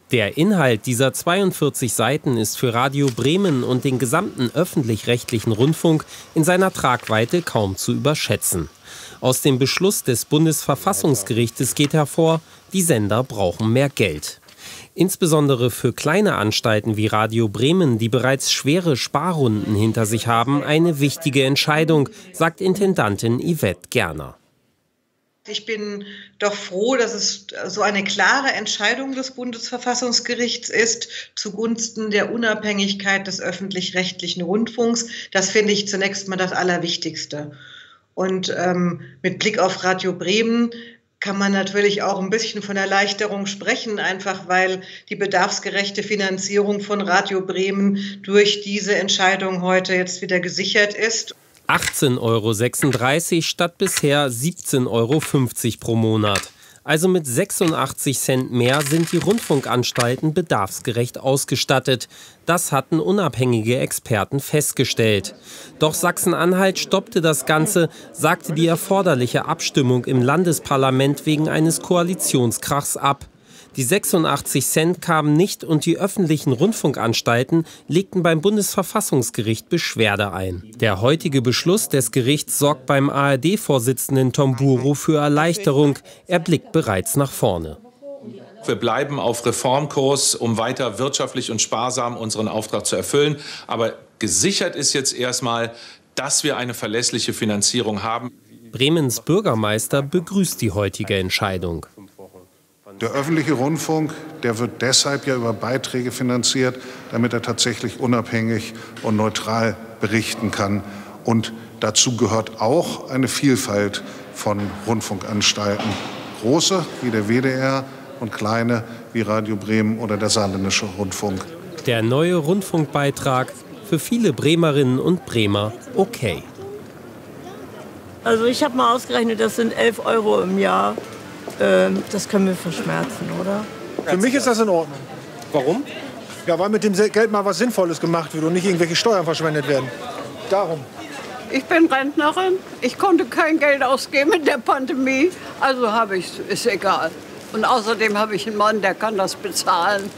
Der Inhalt dieser 42 Seiten ist für Radio Bremen und den gesamten öffentlich-rechtlichen Rundfunk in seiner Tragweite kaum zu überschätzen. Aus dem Beschluss des Bundesverfassungsgerichtes geht hervor, die Sender brauchen mehr Geld. Insbesondere für kleine Anstalten wie Radio Bremen, die bereits schwere Sparrunden hinter sich haben, eine wichtige Entscheidung, sagt Intendantin Yvette Gerner. Ich bin doch froh, dass es so eine klare Entscheidung des Bundesverfassungsgerichts ist zugunsten der Unabhängigkeit des öffentlich-rechtlichen Rundfunks. Das finde ich zunächst mal das Allerwichtigste. Und mit Blick auf Radio Bremen kann man natürlich auch ein bisschen von Erleichterung sprechen, einfach weil die bedarfsgerechte Finanzierung von Radio Bremen durch diese Entscheidung heute jetzt wieder gesichert ist. 18,36 € statt bisher 17,50 € pro Monat. Also mit 86 Cent mehr sind die Rundfunkanstalten bedarfsgerecht ausgestattet. Das hatten unabhängige Experten festgestellt. Doch Sachsen-Anhalt stoppte das Ganze, sagte die erforderliche Abstimmung im Landesparlament wegen eines Koalitionskrachs ab. Die 86 Cent kamen nicht und die öffentlichen Rundfunkanstalten legten beim Bundesverfassungsgericht Beschwerde ein. Der heutige Beschluss des Gerichts sorgt beim ARD-Vorsitzenden Tom Buro für Erleichterung. Er blickt bereits nach vorne. Wir bleiben auf Reformkurs, um weiter wirtschaftlich und sparsam unseren Auftrag zu erfüllen. Aber gesichert ist jetzt erstmal, dass wir eine verlässliche Finanzierung haben. Bremens Bürgermeister begrüßt die heutige Entscheidung. Der öffentliche Rundfunk, der wird deshalb ja über Beiträge finanziert, damit er tatsächlich unabhängig und neutral berichten kann. Und dazu gehört auch eine Vielfalt von Rundfunkanstalten. Große wie der WDR und kleine wie Radio Bremen oder der Saarländische Rundfunk. Der neue Rundfunkbeitrag für viele Bremerinnen und Bremer okay. Also ich habe mal ausgerechnet, das sind 11 € im Jahr. Das können wir verschmerzen, oder? Für mich ist das in Ordnung. Warum? Ja, weil mit dem Geld mal was Sinnvolles gemacht wird und nicht irgendwelche Steuern verschwendet werden. Darum. Ich bin Rentnerin. Ich konnte kein Geld ausgeben in der Pandemie. Also habe ich es, ist egal. Und außerdem habe ich einen Mann, der kann das bezahlen.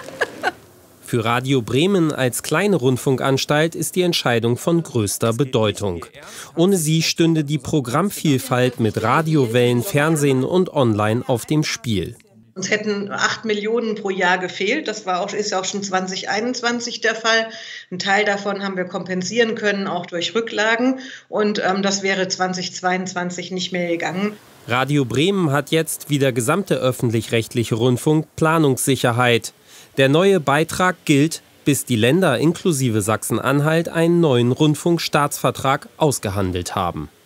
Für Radio Bremen als kleine Rundfunkanstalt ist die Entscheidung von größter Bedeutung. Ohne sie stünde die Programmvielfalt mit Radiowellen, Fernsehen und Online auf dem Spiel. Uns hätten 8 Millionen pro Jahr gefehlt. Das ist auch schon 2021 der Fall. Ein Teil davon haben wir kompensieren können, auch durch Rücklagen. Und das wäre 2022 nicht mehr gegangen. Radio Bremen hat jetzt, wie der gesamte öffentlich-rechtliche Rundfunk, Planungssicherheit. Der neue Beitrag gilt, bis die Länder inklusive Sachsen-Anhalt einen neuen Rundfunkstaatsvertrag ausgehandelt haben.